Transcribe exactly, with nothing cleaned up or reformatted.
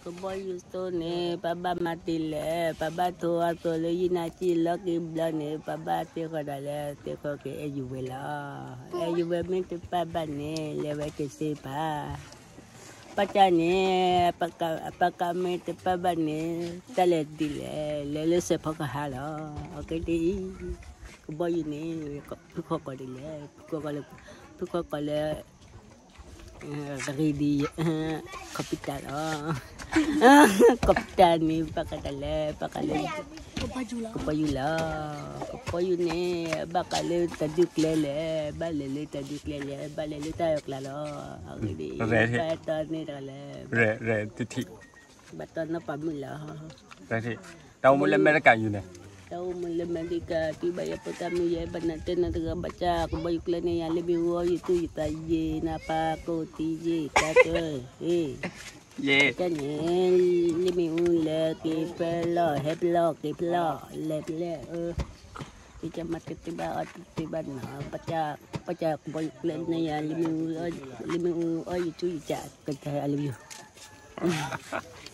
có bao nhiêu số nè papa mati lệ papa thua tôi lấy gì na chi lắc kim lên nè papa tiêu cái đó là tiêu cái ai dùng về lo ai dùng về mình tiêu papa nè lấy về cái gì pa pacha nè paka paka mình tiêu papa nè ta lấy đi lệ lấy lấy sẽ phá cả lo ok đi có bao nhiêu nè có có đi lệ có có có có lệ ready kapitan oh kapitan ni pakadale pakale Kopajula. kopayula kopayune bakale taduk lele balele taduk lele balele tayok lalo agdi baton ni dale re re titi baton na pamila re ti tao muốn lên America như này tahu mula Amerika tiba ya pertama ya banatan negara baca aku bayu klane yang lebih wo itu kita je napa ko ti je kata eh ye kan lebih ula ke pelo heblo ke pelo leble eh kita mati tiba tiba na baca baca aku bayu klane yang lebih lebih oh itu ya kata lebih